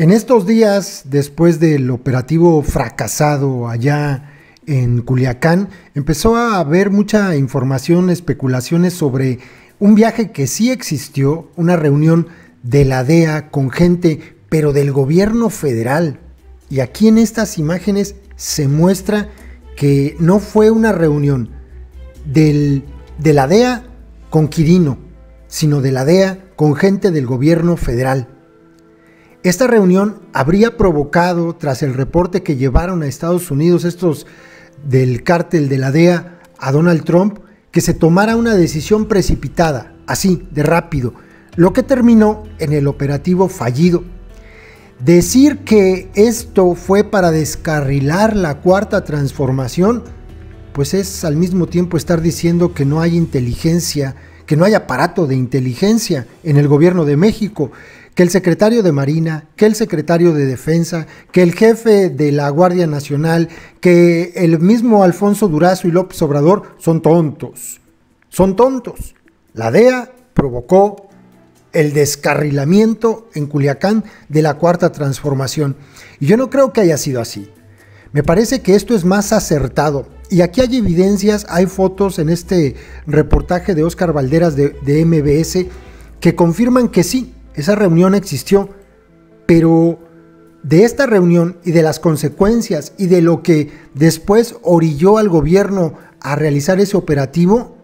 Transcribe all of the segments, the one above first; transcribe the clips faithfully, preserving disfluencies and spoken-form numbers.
En estos días, después del operativo fracasado allá en Culiacán, empezó a haber mucha información, especulaciones sobre un viaje que sí existió, una reunión de la D E A con gente, pero del gobierno federal. Y aquí en estas imágenes se muestra que no fue una reunión del, de la D E A con Quirino, sino de la D E A con gente del gobierno federal. Esta reunión habría provocado, tras el reporte que llevaron a Estados Unidos estos del cártel de la D E A a Donald Trump, que se tomara una decisión precipitada, así, de rápido, lo que terminó en el operativo fallido. Decir que esto fue para descarrilar la cuarta transformación, pues es al mismo tiempo estar diciendo que no hay inteligencia, que no hay aparato de inteligencia en el gobierno de México, que el secretario de Marina, que el secretario de Defensa, que el jefe de la Guardia Nacional, que el mismo Alfonso Durazo y López Obrador son tontos, son tontos. La D E A provocó el descarrilamiento en Culiacán de la cuarta transformación. Y yo no creo que haya sido así. Me parece que esto es más acertado. Y aquí hay evidencias, hay fotos en este reportaje de Óscar Valderas de, de M B S que confirman que sí, esa reunión existió. Pero de esta reunión y de las consecuencias y de lo que después orilló al gobierno a realizar ese operativo,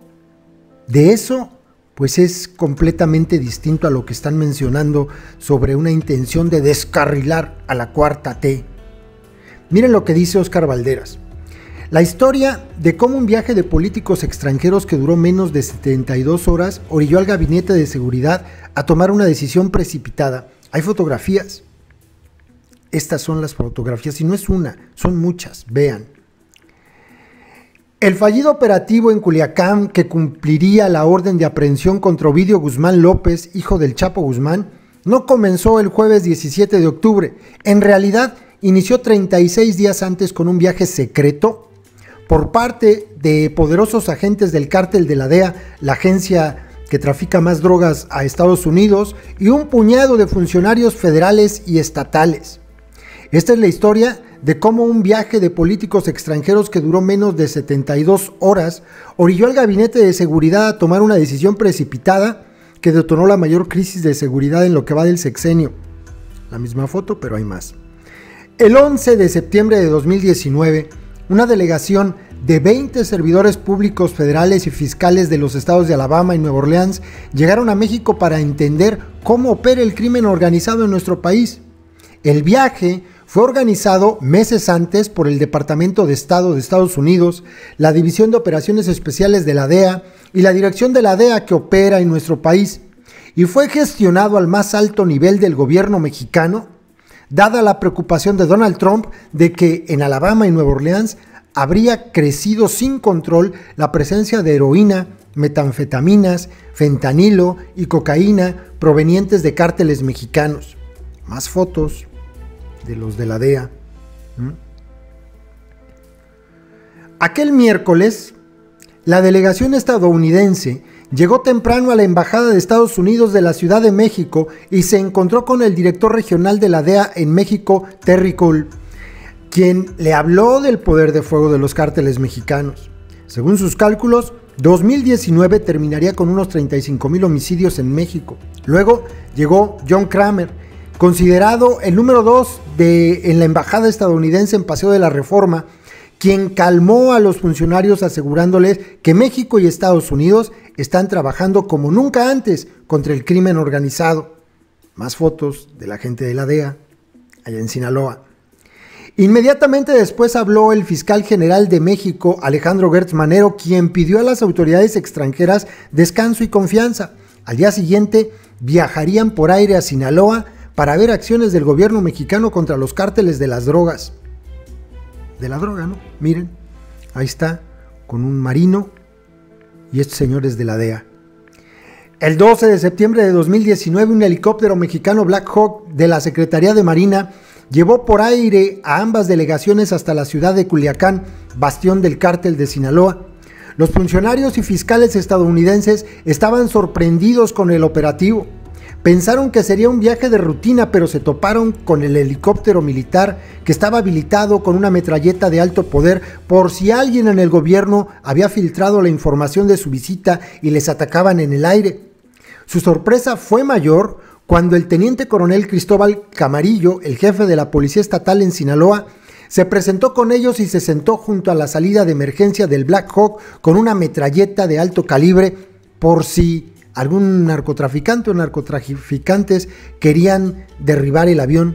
de eso pues es completamente distinto a lo que están mencionando sobre una intención de descarrilar a la cuarta T. Miren lo que dice Óscar Valderas. La historia de cómo un viaje de políticos extranjeros que duró menos de setenta y dos horas orilló al gabinete de seguridad a tomar una decisión precipitada. Hay fotografías. Estas son las fotografías y no es una, son muchas, vean. El fallido operativo en Culiacán, que cumpliría la orden de aprehensión contra Ovidio Guzmán López, hijo del Chapo Guzmán, no comenzó el jueves diecisiete de octubre. En realidad, inició treinta y seis días antes con un viaje secreto por parte de poderosos agentes del cártel de la D E A, la agencia que trafica más drogas a Estados Unidos, y un puñado de funcionarios federales y estatales. Esta es la historia de cómo un viaje de políticos extranjeros que duró menos de setenta y dos horas orilló al gabinete de seguridad a tomar una decisión precipitada que detonó la mayor crisis de seguridad en lo que va del sexenio. La misma foto, pero hay más. El once de septiembre de dos mil diecinueve, una delegación de veinte servidores públicos federales y fiscales de los estados de Alabama y Nueva Orleans llegaron a México para entender cómo opera el crimen organizado en nuestro país. El viaje fue organizado meses antes por el Departamento de Estado de Estados Unidos, la División de Operaciones Especiales de la D E A y la Dirección de la D E A que opera en nuestro país, y fue gestionado al más alto nivel del gobierno mexicano, dada la preocupación de Donald Trump de que en Alabama y Nueva Orleans habría crecido sin control la presencia de heroína, metanfetaminas, fentanilo y cocaína provenientes de cárteles mexicanos. Más fotos de los de la D E A. ¿Mm? Aquel miércoles, la delegación estadounidense llegó temprano a la Embajada de Estados Unidos de la Ciudad de México y se encontró con el director regional de la D E A en México, Terry Cole, quien le habló del poder de fuego de los cárteles mexicanos. Según sus cálculos, dos mil diecinueve terminaría con unos treinta y cinco mil homicidios en México. Luego llegó John Kramer, considerado el número dos de, en la embajada estadounidense en Paseo de la Reforma, quien calmó a los funcionarios asegurándoles que México y Estados Unidos están trabajando como nunca antes contra el crimen organizado. Más fotos de la gente de la D E A allá en Sinaloa. Inmediatamente después habló el fiscal general de México, Alejandro Gertz Manero, quien pidió a las autoridades extranjeras descanso y confianza. Al día siguiente viajarían por aire a Sinaloa para ver acciones del gobierno mexicano contra los cárteles de las drogas. De la droga, ¿no? Miren, ahí está, con un marino y estos señores de la D E A. El doce de septiembre de dos mil diecinueve, un helicóptero mexicano Black Hawk de la Secretaría de Marina llevó por aire a ambas delegaciones hasta la ciudad de Culiacán, bastión del cártel de Sinaloa. Los funcionarios y fiscales estadounidenses estaban sorprendidos con el operativo. Pensaron que sería un viaje de rutina, pero se toparon con el helicóptero militar que estaba habilitado con una metralleta de alto poder por si alguien en el gobierno había filtrado la información de su visita y les atacaban en el aire. Su sorpresa fue mayor cuando el teniente coronel Cristóbal Camarillo, el jefe de la Policía Estatal en Sinaloa, se presentó con ellos y se sentó junto a la salida de emergencia del Black Hawk con una metralleta de alto calibre por si algún narcotraficante o narcotraficantes querían derribar el avión.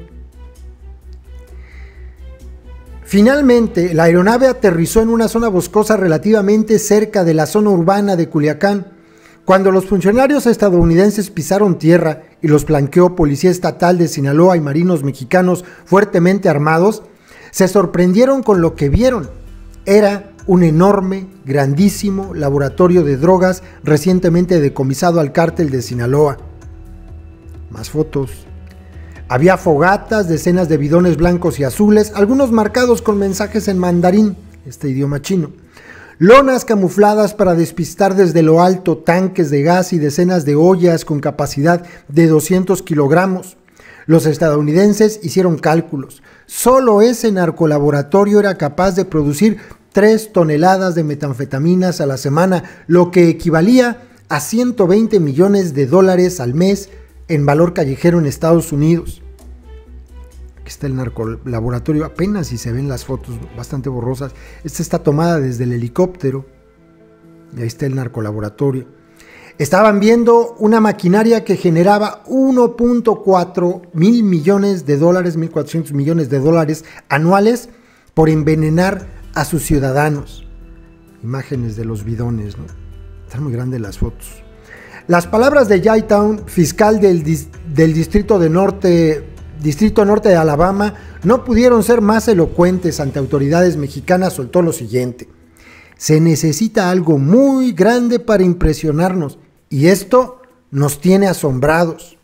Finalmente, la aeronave aterrizó en una zona boscosa relativamente cerca de la zona urbana de Culiacán. Cuando los funcionarios estadounidenses pisaron tierra y los flanqueó Policía Estatal de Sinaloa y marinos mexicanos fuertemente armados, se sorprendieron con lo que vieron. Era un enorme, grandísimo laboratorio de drogas recientemente decomisado al cártel de Sinaloa. Más fotos. Había fogatas, decenas de bidones blancos y azules, algunos marcados con mensajes en mandarín, este idioma chino. Lonas camufladas para despistar desde lo alto tanques de gas y decenas de ollas con capacidad de doscientos kilogramos. Los estadounidenses hicieron cálculos. Solo ese narcolaboratorio era capaz de producir tres toneladas de metanfetaminas a la semana, lo que equivalía a ciento veinte millones de dólares al mes en valor callejero en Estados Unidos. Aquí está el narcolaboratorio, apenas si se ven las fotos bastante borrosas. Esta está tomada desde el helicóptero. Y ahí está el narcolaboratorio. Estaban viendo una maquinaria que generaba uno punto cuatro mil millones de dólares, mil cuatrocientos millones de dólares anuales por envenenar a sus ciudadanos. Imágenes de los bidones, ¿no? Están muy grandes las fotos. Las palabras de Jay Town, fiscal del, del distrito, de norte, distrito norte de Alabama, no pudieron ser más elocuentes ante autoridades mexicanas. Soltó lo siguiente: se necesita algo muy grande para impresionarnos y esto nos tiene asombrados.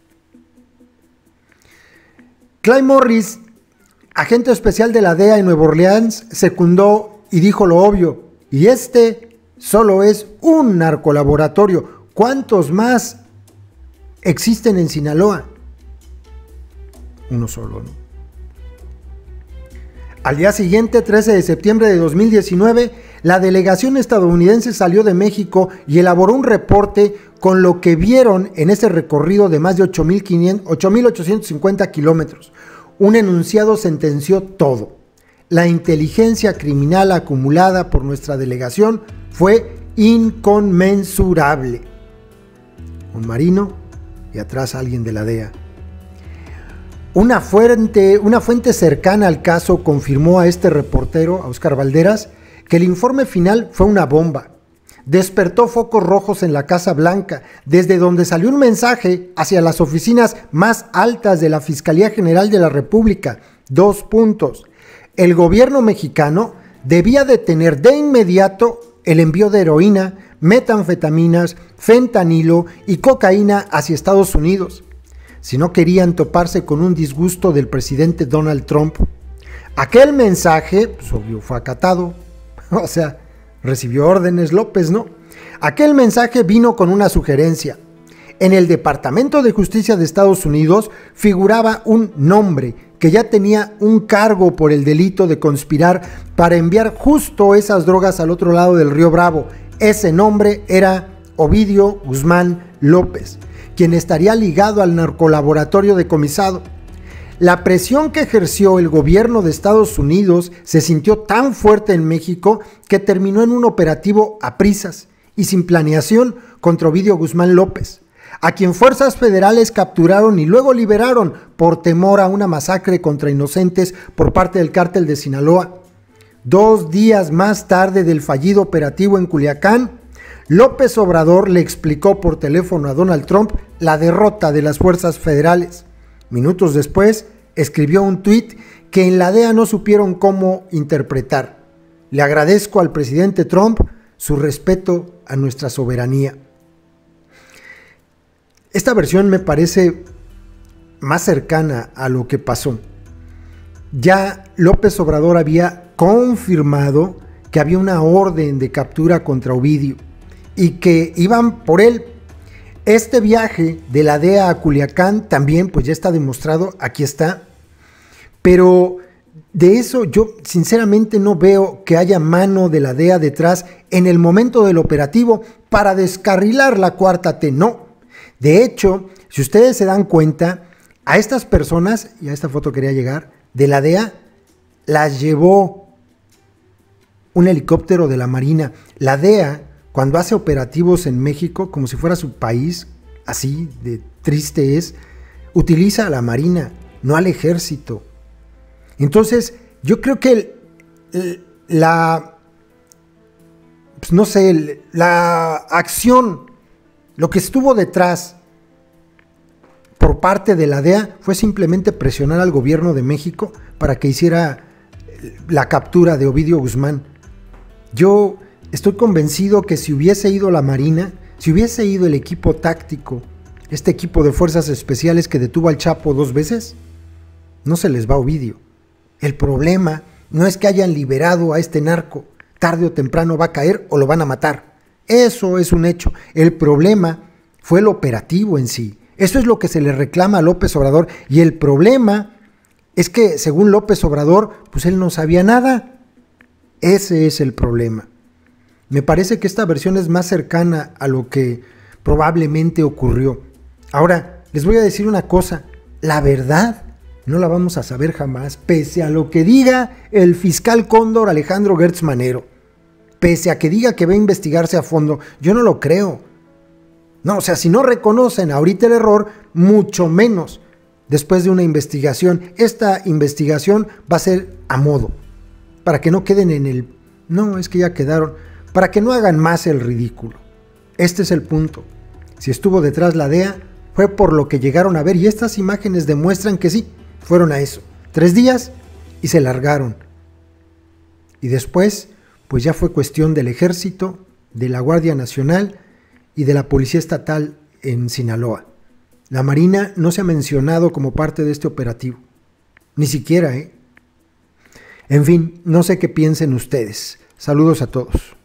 Clay Morris, agente especial de la D E A en Nueva Orleans, secundó y dijo lo obvio: y este solo es un narcolaboratorio. ¿Cuántos más existen en Sinaloa? Uno solo, ¿no? Al día siguiente, trece de septiembre de dos mil diecinueve, la delegación estadounidense salió de México y elaboró un reporte con lo que vieron en ese recorrido de más de ocho mil ochocientos cincuenta kilómetros. Un enunciado sentenció todo. La inteligencia criminal acumulada por nuestra delegación fue inconmensurable. Un marino y atrás alguien de la D E A. Una fuente, una fuente cercana al caso confirmó a este reportero, a Oscar Valderas, que el informe final fue una bomba. Despertó focos rojos en la Casa Blanca, desde donde salió un mensaje hacia las oficinas más altas de la Fiscalía General de la República. Dos puntos. El gobierno mexicano debía detener de inmediato el envío de heroína, metanfetaminas, fentanilo y cocaína hacia Estados Unidos, si no querían toparse con un disgusto del presidente Donald Trump. Aquel mensaje, pues obvio, fue acatado. O sea, recibió órdenes López, ¿no? Aquel mensaje vino con una sugerencia. En el Departamento de Justicia de Estados Unidos figuraba un nombre que ya tenía un cargo por el delito de conspirar para enviar justo esas drogas al otro lado del río Bravo. Ese nombre era Ovidio Guzmán López, quien estaría ligado al narcolaboratorio decomisado. La presión que ejerció el gobierno de Estados Unidos se sintió tan fuerte en México que terminó en un operativo a prisas y sin planeación contra Ovidio Guzmán López, a quien fuerzas federales capturaron y luego liberaron por temor a una masacre contra inocentes por parte del cártel de Sinaloa. Dos días más tarde del fallido operativo en Culiacán, López Obrador le explicó por teléfono a Donald Trump la derrota de las fuerzas federales. Minutos después, escribió un tuit que en la D E A no supieron cómo interpretar. Le agradezco al presidente Trump su respeto a nuestra soberanía. Esta versión me parece más cercana a lo que pasó. Ya López Obrador había confirmado que había una orden de captura contra Ovidio y que iban por él. Este viaje de la D E A a Culiacán también pues ya está demostrado, aquí está, pero de eso yo sinceramente no veo que haya mano de la D E A detrás en el momento del operativo para descarrilar la cuarta T, no. De hecho, si ustedes se dan cuenta, a estas personas, y a esta foto quería llegar, de la D E A, las llevó un helicóptero de la Marina. La D E A, cuando hace operativos en México, como si fuera su país, así de triste es, utiliza a la Marina, no al Ejército. Entonces, yo creo que el, el, la, pues no sé, el, la acción, lo que estuvo detrás por parte de la D E A fue simplemente presionar al gobierno de México para que hiciera la captura de Ovidio Guzmán. Yo estoy convencido que si hubiese ido la Marina, si hubiese ido el equipo táctico, este equipo de fuerzas especiales que detuvo al Chapo dos veces, no se les va Ovidio. El problema no es que hayan liberado a este narco, tarde o temprano va a caer o lo van a matar. Eso es un hecho. El problema fue el operativo en sí. Eso es lo que se le reclama a López Obrador, y el problema es que según López Obrador, pues él no sabía nada. Ese es el problema. Me parece que esta versión es más cercana a lo que probablemente ocurrió. Ahora, les voy a decir una cosa, la verdad no la vamos a saber jamás, pese a lo que diga el fiscal Cóndor Alejandro Gertz Manero, pese a que diga que va a investigarse a fondo, yo no lo creo. No, o sea, si no reconocen ahorita el error, mucho menos después de una investigación. Esta investigación va a ser a modo, para que no queden en el... No, es que ya quedaron, para que no hagan más el ridículo. Este es el punto. Si estuvo detrás la D E A, fue por lo que llegaron a ver, y estas imágenes demuestran que sí, fueron a eso. Tres días y se largaron. Y después, pues ya fue cuestión del Ejército, de la Guardia Nacional y de la Policía Estatal en Sinaloa. La Marina no se ha mencionado como parte de este operativo. Ni siquiera, ¿eh? En fin, no sé qué piensen ustedes. Saludos a todos.